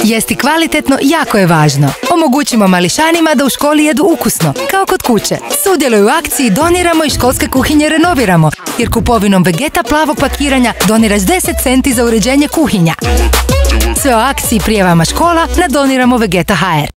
Jesti kvalitetno jako je važno. Omogućimo mališanima da u školi jedu ukusno, kao kod kuće. Sudjeluj u akciji Doniramo i školske kuhinje renoviramo, jer kupovinom Vegeta plavog pakiranja doniraš 10 centi za uređenje kuhinja. Sve o akciji prijavama škola na Doniramo Vegeta.hr.